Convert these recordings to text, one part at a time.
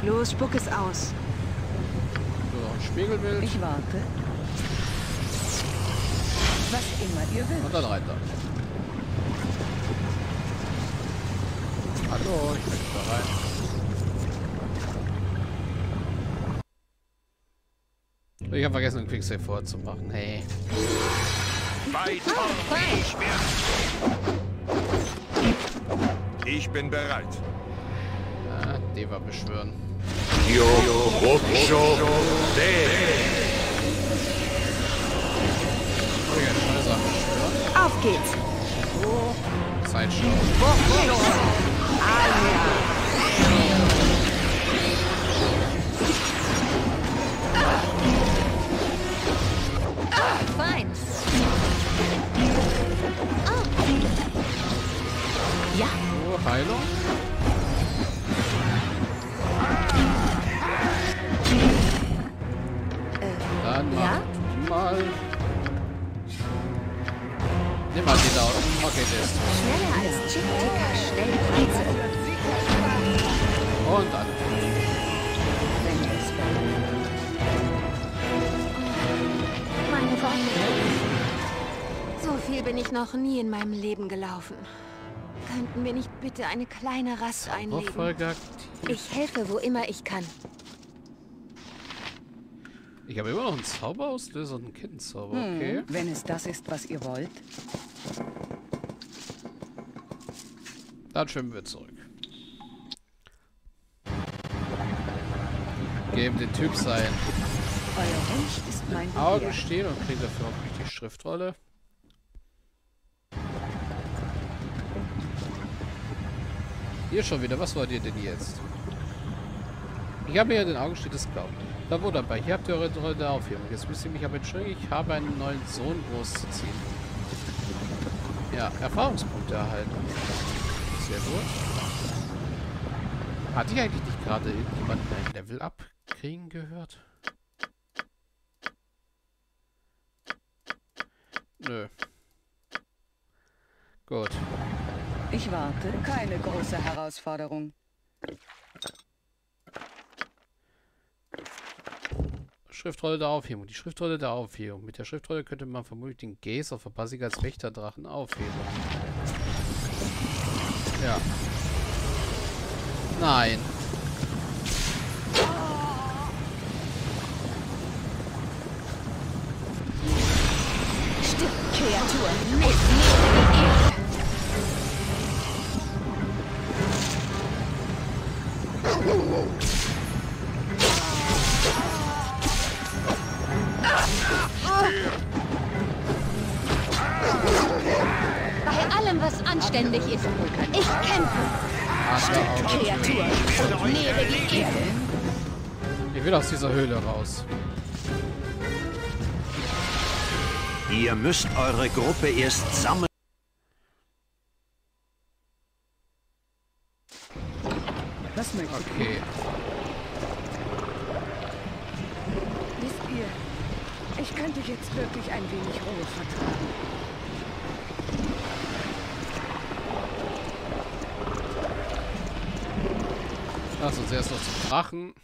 Los, spuck es aus. So, ein Spiegelbild. Ich warte. Was immer ihr wünscht. Und dann rein da. Hallo, ich möchte da rein. Ich habe vergessen, den Quicksave vorzumachen. Hey. Ich bin bereit. Ja, Deva beschwören. Okay, schnell Sachen beschwören. Auf geht's. Sideshow. Fein. Oh. Ja. So, Heilung. Dann mach Ja? du mal. Nimm mal die da. Okay, der ist tot. Schneller als Chick-Ticker, schnell Reize. Und dann. Wenn es Meine Beine. So viel bin ich noch nie in meinem Leben gelaufen. Könnten wir nicht bitte eine kleine Rast einlegen? Vorfolge. Ich helfe, wo immer ich kann. Ich habe immer noch einen Zauberauslöser und einen Kindenzauber. Okay. Wenn es das ist, was ihr wollt. Dann schwimmen wir zurück. Geben den Typ sein Euer Wunsch ist mein Augen Begehr. stehen und kriegen dafür auch die Schriftrolle. Hier schon wieder. Was wollt ihr denn jetzt? Ich habe hier den Augenstich des Glaubens. Da wo dabei. Hier habt ihr eure Rolle der Aufhebung. Jetzt müsst ihr mich aber entschuldigen. Ich habe einen neuen Sohn großzuziehen. Ja, Erfahrungspunkte erhalten. Sehr gut. Hatte ich eigentlich nicht gerade irgendjemanden ein Level abkriegen gehört? Nö. Gut. Ich warte. Keine große Herausforderung. Schriftrolle der Aufhebung. Die Schriftrolle der Aufhebung. Mit der Schriftrolle könnte man vermutlich den Gaze auf Abasika als Wächterdrachen aufheben. Ja. Nein. Stirb, Kreatur. Mit mir die Erde. Bei allem, was anständig ist. Ich kämpfe. Kreatur. Und nähere die Erde. Ich will aus dieser Höhle raus. Ihr müsst eure Gruppe erst sammeln. Was möchtet ihr? Okay. Wisst ihr, ich könnte jetzt wirklich ein wenig Ruhe vertragen. Lass uns erst noch zum Drachen.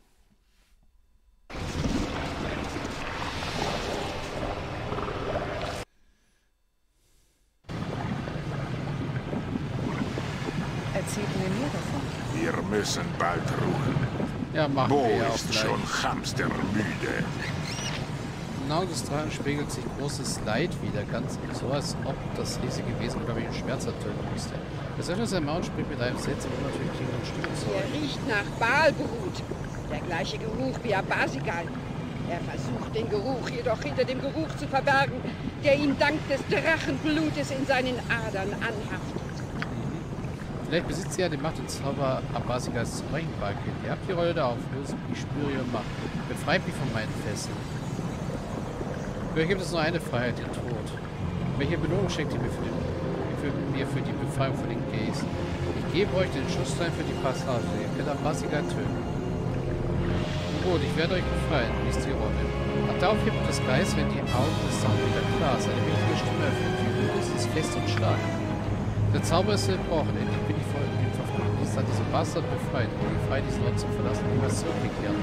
Erzählt mir mehr davon. Wir müssen bald ruhen. Ja, machen Bo wir ja auch ist gleich. schon hamstermüde. Im Auge des Drachen spiegelt sich großes Leid wieder, ganz so, als ob das riesige Wesen, glaube ich, ein Schmerz ertönen müsste. Das öffnet sein Maul spricht mit einem seltsamen, unnatürlichen Stimme zu Er euch. riecht nach Baalbrut. Der gleiche Geruch wie Abasigal. Er versucht den Geruch jedoch hinter dem Geruch zu verbergen, der ihm dank des Drachenblutes in seinen Adern anhaftet. Vielleicht besitzt ihr ja die Macht und Zauber Abasigals zu brechen, Balkin. Ihr habt die Rolle der Auflösung, ich spüre ihre Macht. Befreit mich von meinen Fesseln. Für euch gibt es nur eine Freiheit, den Tod. Welche Belohnung schenkt ihr mir für die Befreiung von den Gays? Ich gebe euch den Schussstein für die Passage. Ihr könnt Abasigal töten. Gut, ich werde euch befreien, liest die Rolle. Ab der Aufhebung des Geistes werden die Augen des Zauberers wieder klar. Seine mächtige Stimme erfüllt die Höhle, ist fest und stark. Der Zauber ist gebrochen, endlich bin ich vor dem Verfluchten des Geist hat diese Bastard befreit, die frei diesen Ort zu verlassen und niemals zurückgekehrt.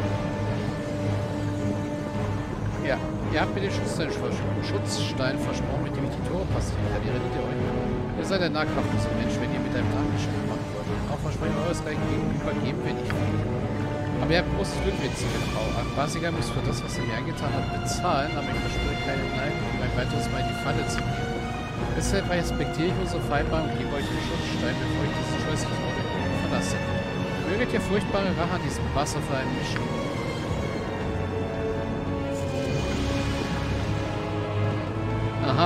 Ja, ihr habt mir den Schutzstein versprochen, mit dem ich die Tore passieren kann. Erinnert ihr euch? Ihr seid ein nahkraftiger Mensch, wenn ihr mit einem Nachgeschäft machen wollt. Auch versprechen euresgleichen gegenüber geben wir nicht viel. Aber ihr habt großes Glück mit dieser Frau. Basiger muss für das, was er mir angetan hat, bezahlen, aber ich verspüre keine Neigung, um ein weiteres Mal in die Falle zu gehen. Deshalb respektiere ich unsere Vereinbarung und gebe euch den Schutzstein, bevor ich diesen scheußlichen Ort verlasse. Möget ihr furchtbare Rache an diesem Wasser für einen mischen. Aha.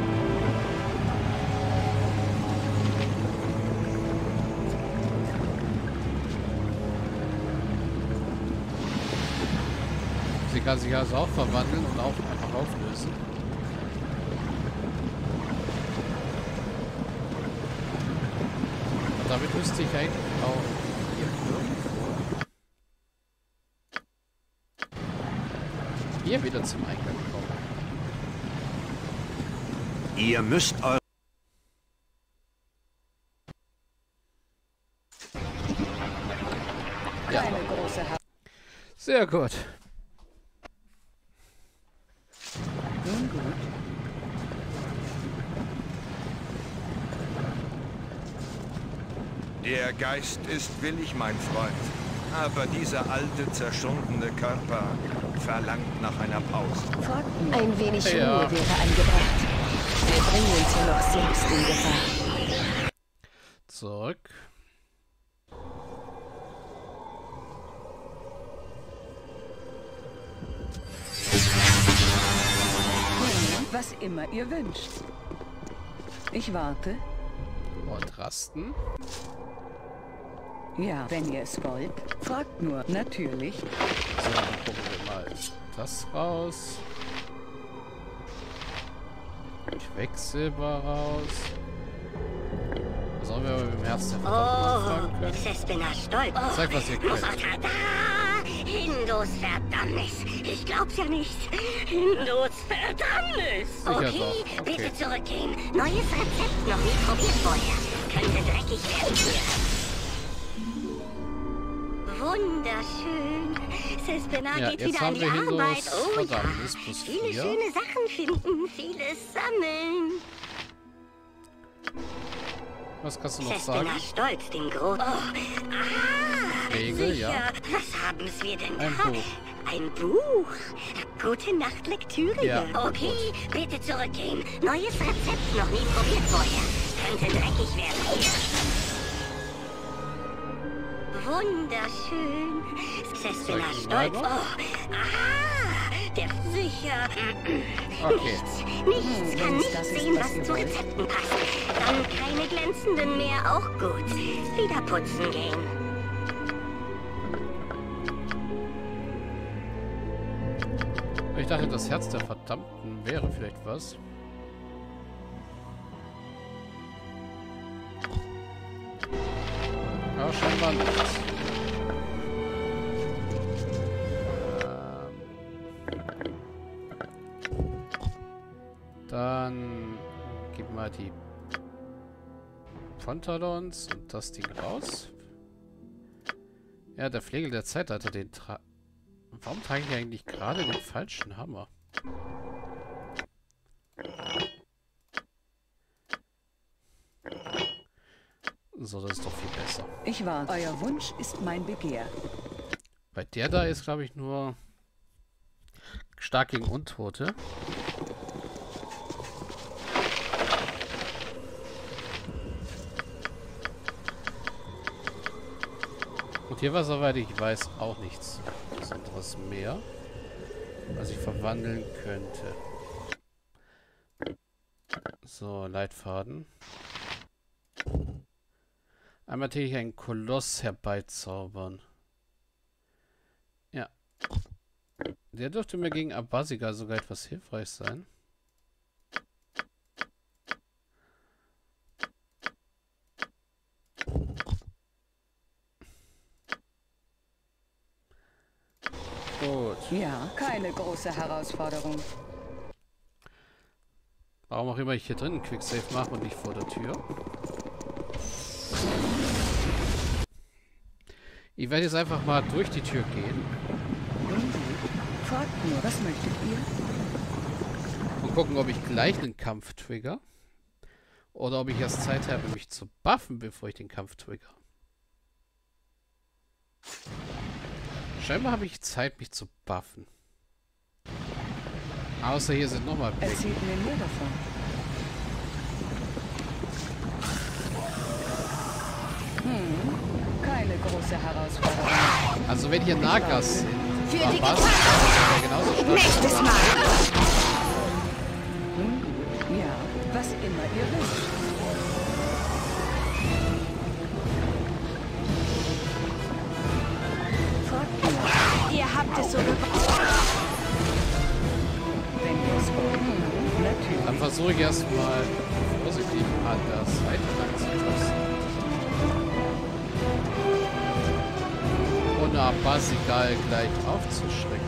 Sie kann sich also auch verwandeln und auch einfach auflösen. Und damit müsste ich eigentlich auch hier wieder zum Eingang kommen. Ihr müsst eure... Ja. Sehr gut. Nun gut. Der Geist ist willig, mein Freund. Aber dieser alte, zerschundene Körper verlangt nach einer Pause. Ein wenig Ja. Ruhe wäre angebracht. Wir bringen uns ja noch selbst in Gefahr. Zurück. Was immer ihr wünscht. Ich warte. Und rasten. Ja, wenn ihr es wollt. Fragt nur. Natürlich. So, dann gucken wir mal das raus. Quecksilber raus. Was sollen wir aber mit dem Herz der Verdammnis anfangen können? Cespina stolz. Zeig, was ihr könnt. Tada! Hindus Verdammnis. Ich glaub's ja nicht. Hindus Verdammnis. Sicher Okay, doch. Okay. bitte zurückgehen. Neues Rezept, noch nie probiert vorher. Könnte dreckig werden hier. Wunderschön. Cespina Ja, geht jetzt wieder an haben die wir Hindus Arbeit. Oh ja. Verdammnis plus Viele 4. schöne Sachen finden, vieles sammeln. Was kannst du noch sagen? Cespina stolz, dem Großen. Oh, Regel, sicher. ja. Was haben wir denn Ein da? Buch. Ein Buch? Gute Nacht Lektüre. Ja, Okay, bitte zurückgehen. Neues Rezept, noch nie probiert vorher. Könnte dreckig werden hier. Wunderschön. Cespina Zeig stolz. mal. Der sicher. Okay. Nichts kann nicht das ist, sehen, was was ihr zu wollt. Rezepten passt. Dann keine glänzenden mehr, auch gut. Wieder putzen gehen. Ich dachte, das Herz der Verdammten wäre vielleicht was. Aber scheinbar nicht. Dann gib mal die Pantalons und das Ding raus. Ja, der Flegel der Zeitalter, den Warum trage ich eigentlich gerade den falschen Hammer? So, das ist doch viel besser. Ich warte. Euer Wunsch ist mein Begehr. Bei der da ist, glaube ich, nur stark gegen Untote. Und hier war, soweit ich weiß, auch nichts Besonderes mehr, was ich verwandeln könnte. So, Leitfaden. Einmal täglich einen Koloss herbeizaubern. Ja. Der dürfte mir gegen Abasiga sogar etwas hilfreich sein. Gut. Ja, keine große Herausforderung. Warum auch immer ich hier drin einen Quicksave mache und nicht vor der Tür. Ich werde jetzt einfach mal durch die Tür gehen. Nun gut. Fragt nur, was möchtet ihr? Und gucken, ob ich gleich einen Kampf trigger. Oder ob ich erst Zeit habe, mich zu buffen, bevor ich den Kampf trigger. Scheinbar habe ich Zeit, mich zu buffen. Außer hier sind nochmal Blick. Erzählt mir mehr davon. Keine große Herausforderung. Also wenn hier Nagas sind, Für die passt, Gefahr. ja genauso stark. Nächstes Mal. Nun gut. Ja, was immer ihr wünscht. Fragt nur, Ihr habt es so gebraucht. wenn ihr es wollt. Natürlich. Dann versuche ich erstmal vorsichtig an der Seite lang zu fassen. Ohne Abasigal gleich aufzuschrecken.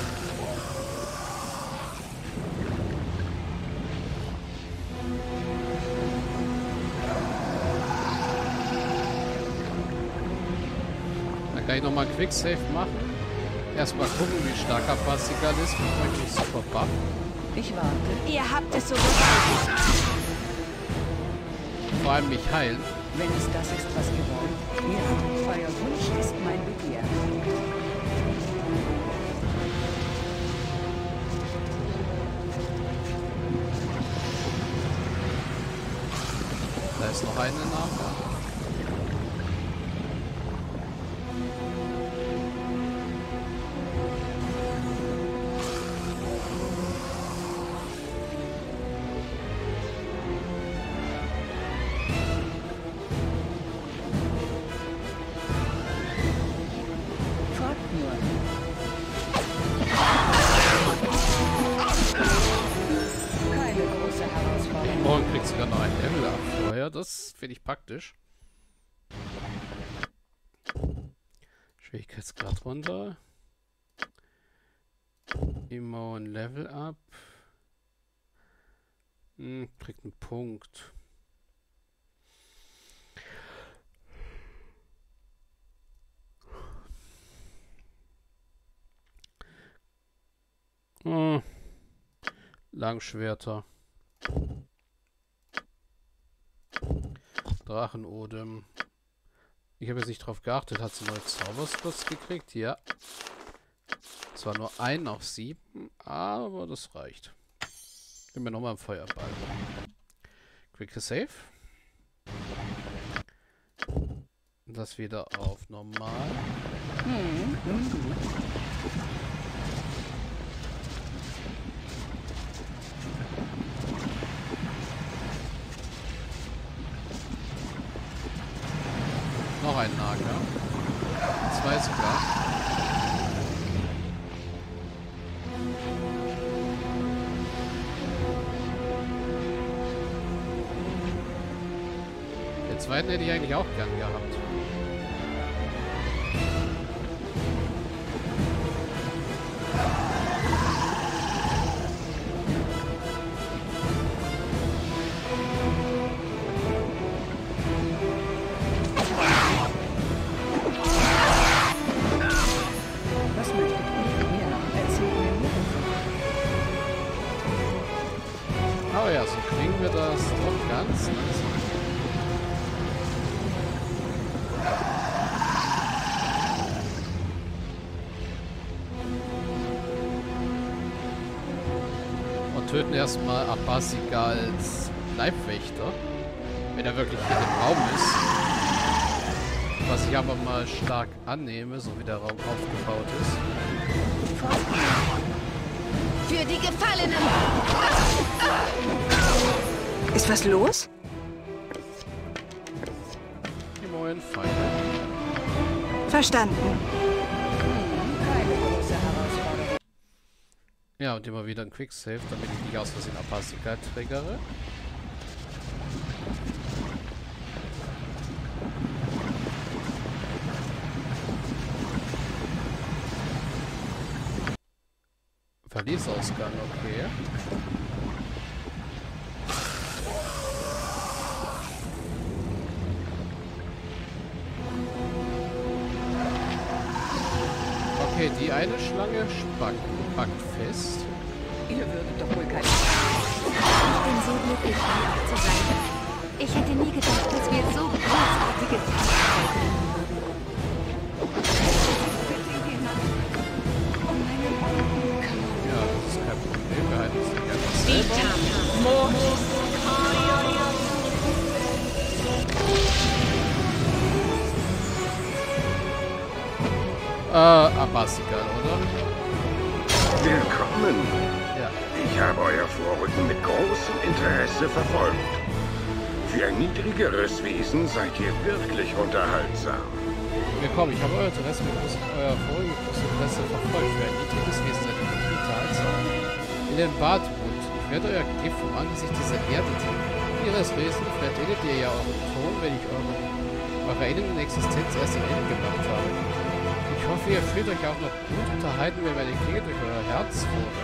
Dann kann ich nochmal Quicksave machen. Erstmal gucken, wie stark Abasigal ist, bevor ich mich super buff. Ich warte. Ihr habt es so gebraucht. Vor allem mich heilen. Wenn es das ist, was ihr wollt. Ja, euer Wunsch ist mein Begehr. Da ist noch eine Naga. Fragt nur. Keine große Herausforderung. Und kriegt sogar noch ein Level ab vorher. Das finde ich praktisch. Schwierigkeitsgrad runter. Immer ein Level ab. Kriegt einen Punkt. Langschwerter. Drachenodem. Ich habe jetzt nicht drauf geachtet. Hat sie neue Zauberslots gekriegt? Ja. Zwar nur einen auf 7, aber das reicht. Nehmen wir nochmal einen Feuerball. Quick Save. Das wieder auf normal. Nun gut. Noch ein Naga. 2 sogar. Den zweiten hätte ich eigentlich auch gern gehabt. Was möchtet ihr? Ja, erzählt mir mehr davon. Oh ja, so kriegen wir das doch ganz langsam. Und töten erstmal Abasigals Leibwächter, wenn er wirklich hier im Raum ist. Was ich aber mal stark annehme, so wie der Raum aufgebaut ist. Für die Gefallenen. Ist was los? Die neuen Feinde. Verstanden. Keine große Herausforderung. Ja, und immer wieder ein Quicksave, damit ich nicht aus Versehen Abasigal triggere. Verliesausgang, okay. Okay, die eine Schlange packt fest. Ihr würdet doch wohl keine... Ich bin so glücklich, hier auch zu sein. Ich hätte nie gedacht, dass wir so großartige Tage hätten. Ja, das ist kein Problem. Wir halten uns die ganze selber. Abbasigal, oder? Willkommen. Ja. Ich habe euer Vorrücken mit großem Interesse verfolgt. Für ein niedrigeres Wesen seid ihr wirklich unterhaltsam. Willkommen, ich habe euer Interesse mit euer Vorrücken mit großem Interesse verfolgt. Für ein niedriges Wesen seid ihr wirklich unterhaltsam. In den Bartmut. Ich werde euer Gift vom Angesicht dieser Erde tilgen. Ihres Wesen, vielleicht erinnert ihr ja euren Ton, wenn ich eure erinnernde Existenz erst am Ende gemacht habe. Ich hoffe, ihr fühlt euch auch noch gut unterhalten, wenn meine Klinge durch euer Herz wurde.